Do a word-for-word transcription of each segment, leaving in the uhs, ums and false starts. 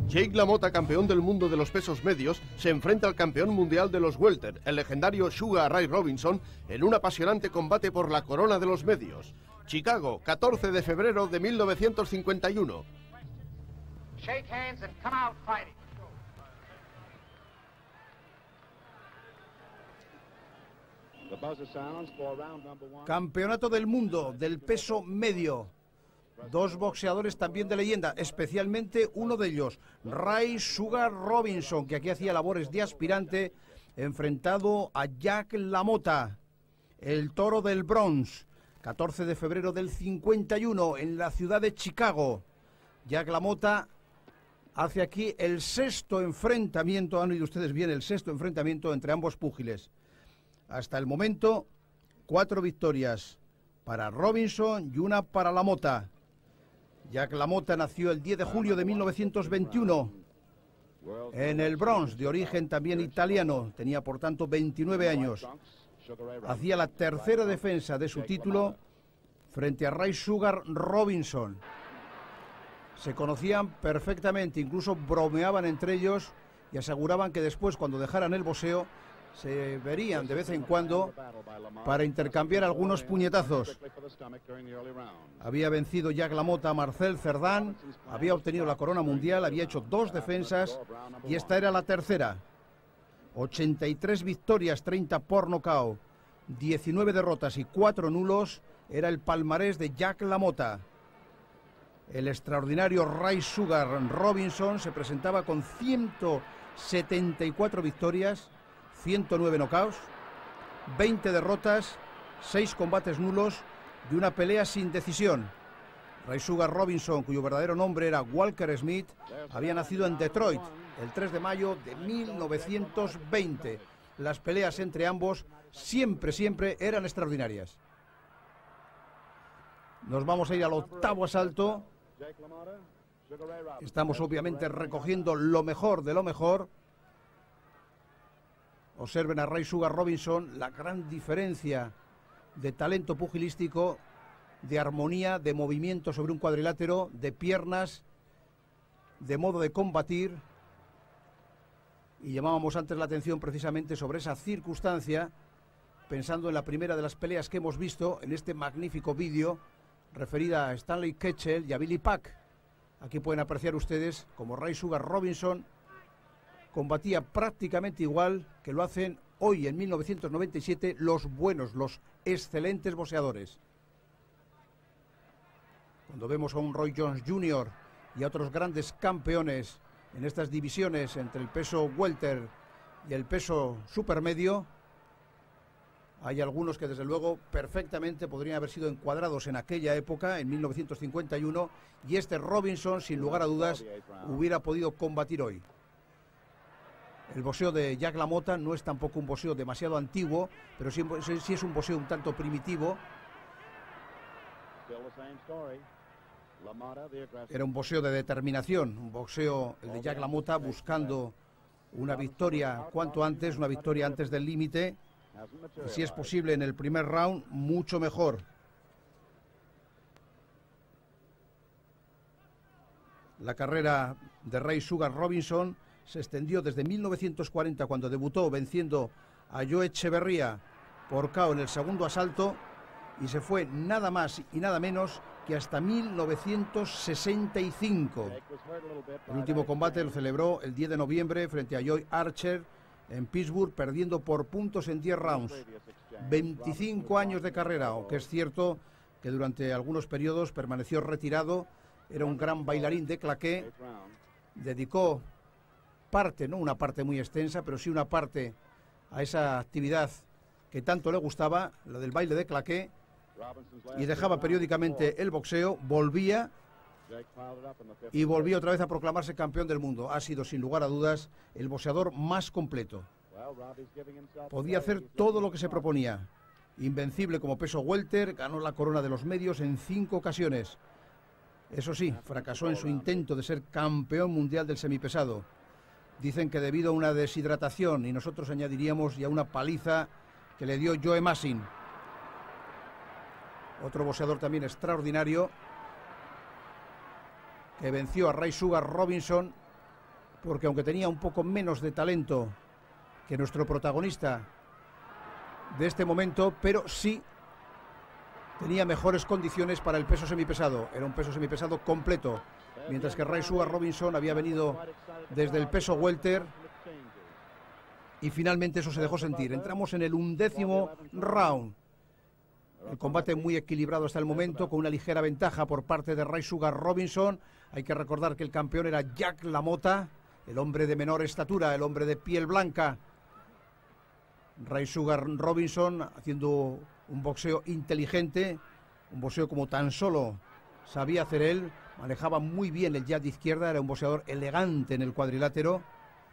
Jake LaMotta, campeón del mundo de los pesos medios, se enfrenta al campeón mundial de los welter, el legendario Sugar Ray Robinson, en un apasionante combate por la corona de los medios. Chicago, catorce de febrero de mil novecientos cincuenta y uno. Shake hands and come out fighting. Campeonato del mundo del peso medio. Dos boxeadores también de leyenda, especialmente uno de ellos, Ray Sugar Robinson, que aquí hacía labores de aspirante, enfrentado a Jack LaMotta, el toro del Bronx, catorce de febrero del cincuenta y uno, en la ciudad de Chicago. Jack LaMotta hace aquí el sexto enfrentamiento, han oído ustedes bien, el sexto enfrentamiento entre ambos púgiles. Hasta el momento, cuatro victorias para Robinson y una para LaMotta. Jack LaMotta nació el diez de julio de mil novecientos veintiuno en el Bronx, de origen también italiano. Tenía, por tanto, veintinueve años. Hacía la tercera defensa de su título frente a Ray Sugar Robinson. Se conocían perfectamente, incluso bromeaban entre ellos y aseguraban que después, cuando dejaran el boxeo, se verían de vez en cuando para intercambiar algunos puñetazos. Había vencido Jack LaMotta a Marcel Cerdan, había obtenido la corona mundial, había hecho dos defensas y esta era la tercera. ochenta y tres victorias, treinta por nocaut, diecinueve derrotas y cuatro nulos era el palmarés de Jack LaMotta. El extraordinario Ray Sugar Robinson se presentaba con ciento setenta y cuatro victorias, ciento nueve knockouts, veinte derrotas, seis combates nulos y una pelea sin decisión. Ray Sugar Robinson, cuyo verdadero nombre era Walker Smith, había nacido en Detroit el tres de mayo de mil novecientos veinte. Las peleas entre ambos siempre, siempre eran extraordinarias. Nos vamos a ir al octavo asalto. Estamos obviamente recogiendo lo mejor de lo mejor. Observen a Ray Sugar Robinson, la gran diferencia de talento pugilístico, de armonía, de movimiento sobre un cuadrilátero, de piernas, de modo de combatir. Y llamábamos antes la atención precisamente sobre esa circunstancia, pensando en la primera de las peleas que hemos visto en este magnífico vídeo, referida a Stanley Ketchel y a Billy Pack. Aquí pueden apreciar ustedes como Ray Sugar Robinson combatía prácticamente igual que lo hacen hoy en mil novecientos noventa y siete los buenos, los excelentes boxeadores. Cuando vemos a un Roy Jones junior y a otros grandes campeones en estas divisiones entre el peso welter y el peso supermedio, hay algunos que desde luego perfectamente podrían haber sido encuadrados en aquella época, en mil novecientos cincuenta y uno, y este Robinson, sin lugar a dudas, hubiera podido combatir hoy. El boxeo de Jack LaMotta no es tampoco un boxeo demasiado antiguo, pero sí, sí es un boxeo un tanto primitivo. Era un boxeo de determinación, un boxeo, el de Jack LaMotta, buscando una victoria cuanto antes, una victoria antes del límite, y si es posible en el primer round, mucho mejor. La carrera de Ray Sugar Robinson se extendió desde mil novecientos cuarenta, cuando debutó venciendo a Joe Echeverría por K O en el segundo asalto, y se fue nada más y nada menos que hasta mil novecientos sesenta y cinco. El último combate lo celebró el diez de noviembre frente a Joy Archer en Pittsburgh, perdiendo por puntos en diez rounds. veinticinco años de carrera, aunque es cierto que durante algunos periodos permaneció retirado. Era un gran bailarín de claqué, dedicó parte, no una parte muy extensa, pero sí una parte a esa actividad que tanto le gustaba, la del baile de claqué, y dejaba periódicamente el boxeo, volvía y volvió otra vez a proclamarse campeón del mundo. Ha sido, sin lugar a dudas, el boxeador más completo. Podía hacer todo lo que se proponía. Invencible como peso welter, ganó la corona de los medios en cinco ocasiones. Eso sí, fracasó en su intento de ser campeón mundial del semipesado. Dicen que debido a una deshidratación, y nosotros añadiríamos ya una paliza que le dio Joe Massin. Otro boxeador también extraordinario, que venció a Ray Sugar Robinson porque aunque tenía un poco menos de talento que nuestro protagonista de este momento, pero sí tenía mejores condiciones para el peso semipesado. Era un peso semipesado completo, mientras que Ray Sugar Robinson había venido desde el peso welter y finalmente eso se dejó sentir. Entramos en el undécimo round. El combate muy equilibrado hasta el momento, con una ligera ventaja por parte de Ray Sugar Robinson. Hay que recordar que el campeón era Jack LaMotta, el hombre de menor estatura, el hombre de piel blanca. Ray Sugar Robinson haciendo un boxeo inteligente, un boxeo como tan solo sabía hacer él. Manejaba muy bien el jab de izquierda, era un boxeador elegante en el cuadrilátero.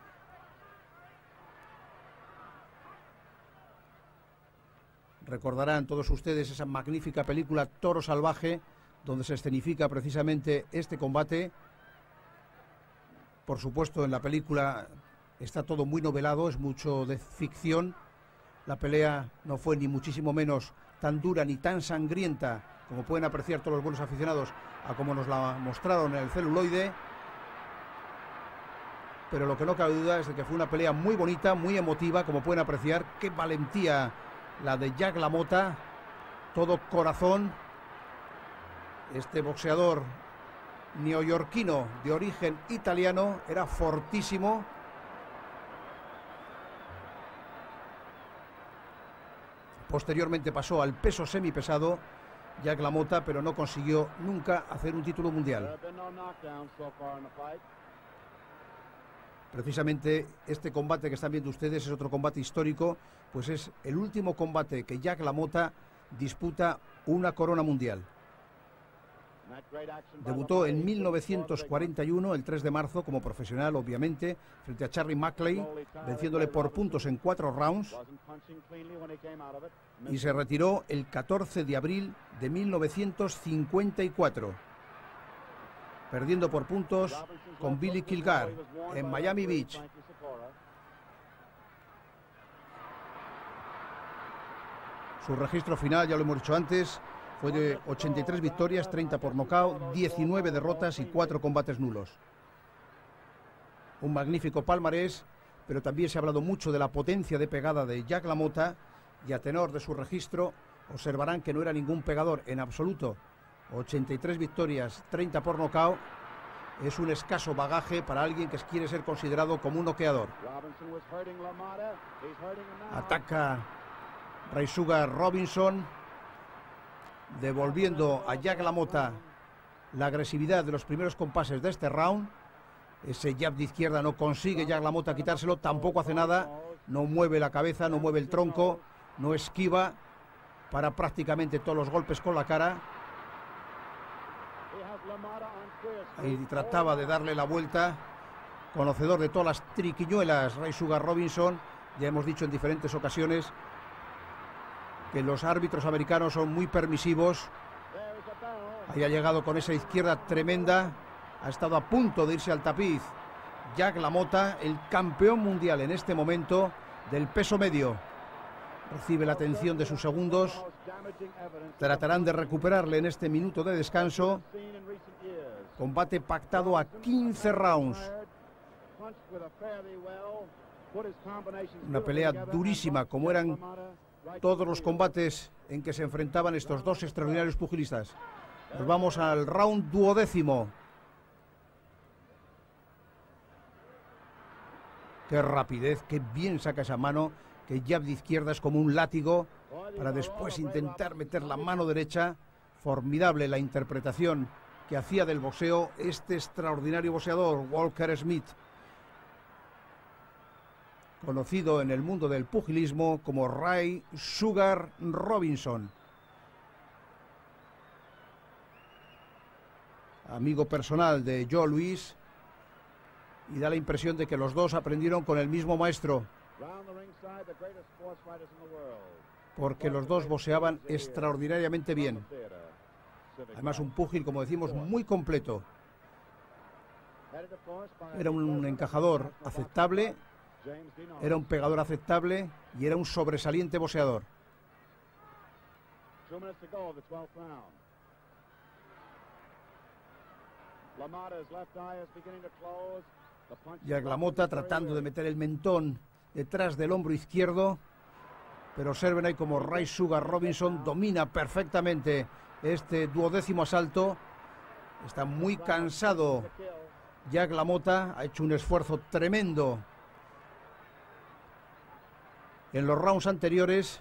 Recordarán todos ustedes esa magnífica película Toro Salvaje, donde se escenifica precisamente este combate. Por supuesto, en la película está todo muy novelado, es mucho de ficción. La pelea no fue ni muchísimo menos tan dura ni tan sangrienta como pueden apreciar todos los buenos aficionados a como nos la mostraron en el celuloide. Pero lo que no cabe duda es de que fue una pelea muy bonita, muy emotiva, como pueden apreciar. Qué valentía la de Jack LaMotta, todo corazón. Este boxeador neoyorquino de origen italiano era fortísimo. Posteriormente pasó al peso semipesado Jack LaMotta, pero no consiguió nunca hacer un título mundial. Precisamente este combate que están viendo ustedes es otro combate histórico, pues es el último combate que Jack LaMotta disputa una corona mundial. Debutó en mil novecientos cuarenta y uno, el tres de marzo, como profesional, obviamente, frente a Charlie Mackley, venciéndole por puntos en cuatro rounds, y se retiró el catorce de abril de mil novecientos cincuenta y cuatro, perdiendo por puntos con Billy Kilgar en Miami Beach. Su registro final, ya lo hemos dicho antes, fue de ochenta y tres victorias, treinta por nocaut, diecinueve derrotas y cuatro combates nulos. Un magnífico palmarés, pero también se ha hablado mucho de la potencia de pegada de Jack LaMotta, y a tenor de su registro observarán que no era ningún pegador en absoluto. ochenta y tres victorias, treinta por nocaut, es un escaso bagaje para alguien que quiere ser considerado como un noqueador. Ataca Ray Sugar Robinson, devolviendo a Jack LaMotta la agresividad de los primeros compases de este round. Ese jab de izquierda no consigue Jack LaMotta quitárselo, tampoco hace nada, no mueve la cabeza, no mueve el tronco, no esquiva, para prácticamente todos los golpes con la cara. Ahí trataba de darle la vuelta, conocedor de todas las triquiñuelas Ray Sugar Robinson. Ya hemos dicho en diferentes ocasiones que los árbitros americanos son muy permisivos. Ahí ha llegado con esa izquierda tremenda, ha estado a punto de irse al tapiz Jack LaMotta, el campeón mundial en este momento del peso medio. Recibe la atención de sus segundos, tratarán de recuperarle en este minuto de descanso. Combate pactado a quince rounds. Una pelea durísima, como eran todos los combates en que se enfrentaban estos dos extraordinarios pugilistas. Nos vamos al round duodécimo. Qué rapidez, qué bien saca esa mano, que jab de izquierda es como un látigo, para después intentar meter la mano derecha. Formidable la interpretación que hacía del boxeo este extraordinario boxeador, Walker Smith, conocido en el mundo del pugilismo como Ray Sugar Robinson. Amigo personal de Joe Louis, y da la impresión de que los dos aprendieron con el mismo maestro, porque los dos boxeaban extraordinariamente bien. Además, un púgil, como decimos, muy completo. Era un encajador aceptable, era un pegador aceptable y era un sobresaliente boxeador. Jack LaMotta tratando de meter el mentón detrás del hombro izquierdo, pero observen ahí como Ray Sugar Robinson domina perfectamente este duodécimo asalto. Está muy cansado Jack LaMotta, ha hecho un esfuerzo tremendo en los rounds anteriores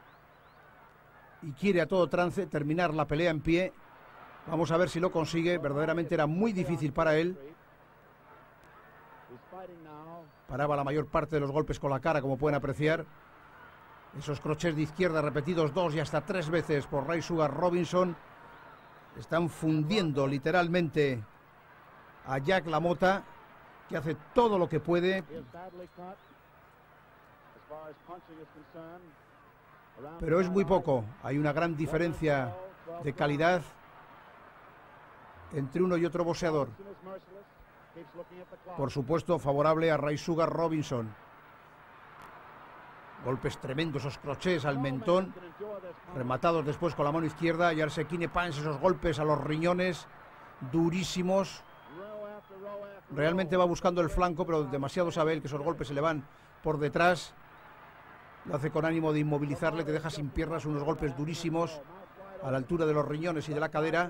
y quiere a todo trance terminar la pelea en pie. Vamos a ver si lo consigue. Verdaderamente era muy difícil para él. Paraba la mayor parte de los golpes con la cara, como pueden apreciar. Esos crochets de izquierda repetidos dos y hasta tres veces por Ray Sugar Robinson están fundiendo literalmente a Jack LaMotta, que hace todo lo que puede, pero es muy poco. Hay una gran diferencia de calidad entre uno y otro boxeador. Por supuesto, favorable a Ray Sugar Robinson. Golpes tremendos, esos crochets al mentón, rematados después con la mano izquierda, y Arsekine Punch, esos golpes a los riñones, durísimos. Realmente va buscando el flanco, pero demasiado sabe él que esos golpes se le van por detrás. Lo hace con ánimo de inmovilizarle, te deja sin piernas, unos golpes durísimos a la altura de los riñones y de la cadera.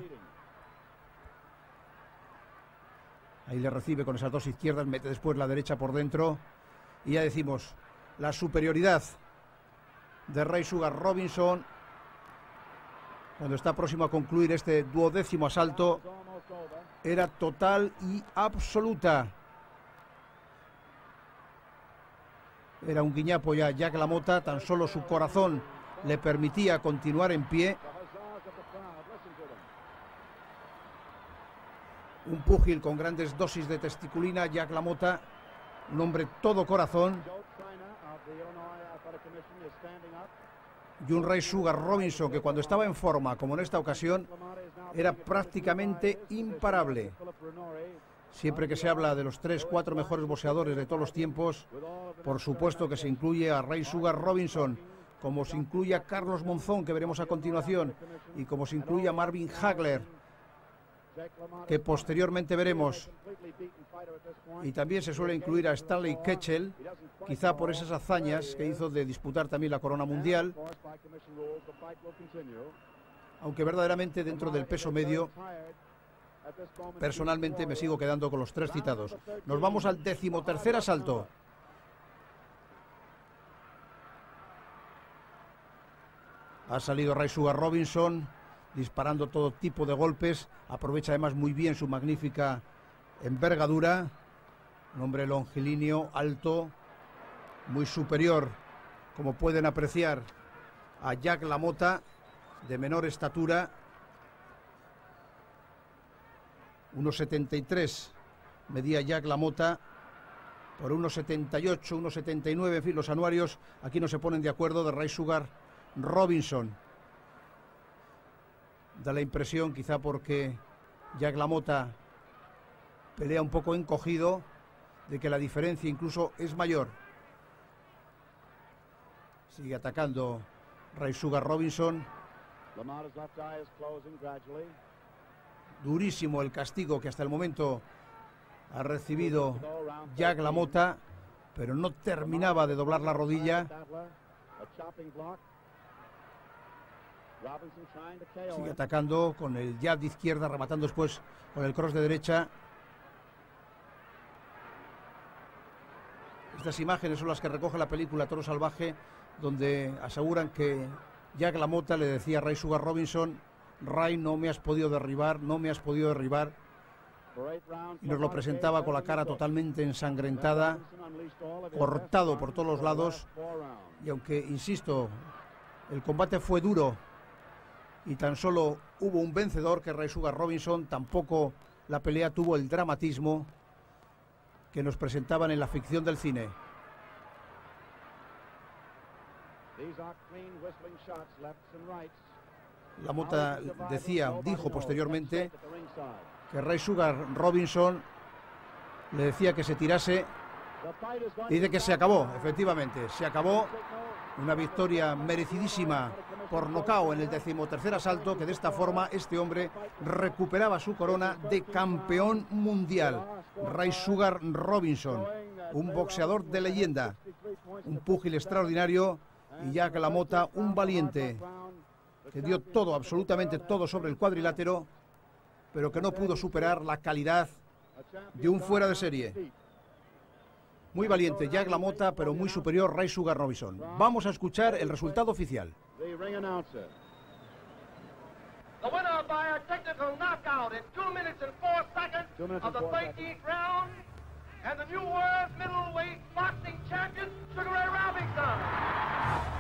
Ahí le recibe con esas dos izquierdas, mete después la derecha por dentro. Y ya decimos, la superioridad de Ray Sugar Robinson cuando está próximo a concluir este duodécimo asalto era total y absoluta. Era un guiñapo ya Jack LaMotta, tan solo su corazón le permitía continuar en pie. Un púgil con grandes dosis de testiculina, Jack LaMotta, un hombre todo corazón. Y un Ray Sugar Robinson que cuando estaba en forma, como en esta ocasión, era prácticamente imparable. Siempre que se habla de los tres, cuatro mejores boxeadores de todos los tiempos, por supuesto que se incluye a Ray Sugar Robinson, como se incluye a Carlos Monzón, que veremos a continuación, y como se incluye a Marvin Hagler, que posteriormente veremos. Y también se suele incluir a Stanley Ketchel, quizá por esas hazañas que hizo de disputar también la corona mundial, aunque verdaderamente dentro del peso medio personalmente me sigo quedando con los tres citados. Nos vamos al decimotercer asalto. Ha salido Ray Sugar Robinson disparando todo tipo de golpes, aprovecha además muy bien su magnífica envergadura, un hombre longilíneo, alto, muy superior, como pueden apreciar, a Jack LaMotta, de menor estatura, uno setenta y tres medía Jack LaMotta, por uno setenta y ocho, uno setenta y nueve, en fin, los anuarios aquí no se ponen de acuerdo de Ray Sugar Robinson. Da la impresión, quizá porque Jack LaMotta pelea un poco encogido, de que la diferencia incluso es mayor. Sigue atacando Ray Sugar Robinson. Durísimo el castigo que hasta el momento ha recibido Jack LaMotta, pero no terminaba de doblar la rodilla. Sigue atacando con el jab de izquierda, rematando después con el cross de derecha. Estas imágenes son las que recoge la película Toro Salvaje, donde aseguran que Jack LaMotta le decía a Ray Sugar Robinson: Ray, no me has podido derribar, no me has podido derribar. Y nos lo presentaba con la cara totalmente ensangrentada, cortado por todos los lados. Y aunque, insisto, el combate fue duro y tan solo hubo un vencedor, que Ray Sugar Robinson, tampoco la pelea tuvo el dramatismo que nos presentaban en la ficción del cine. LaMotta decía, dijo posteriormente, que Ray Sugar Robinson le decía que se tirase, y dice que se acabó. Efectivamente, se acabó. Una victoria merecidísima por nocaut en el decimotercer asalto, que de esta forma este hombre recuperaba su corona de campeón mundial. Ray Sugar Robinson, un boxeador de leyenda, un púgil extraordinario, y Jack LaMotta, un valiente, que dio todo, absolutamente todo sobre el cuadrilátero, pero que no pudo superar la calidad de un fuera de serie. Muy valiente Jack LaMotta, pero muy superior Ray Sugar Robinson. Vamos a escuchar el resultado oficial. The winner by a technical knockout in two minutes and four seconds of the thirteenth round, and the new world middleweight boxing champion, Sugar Ray Robinson.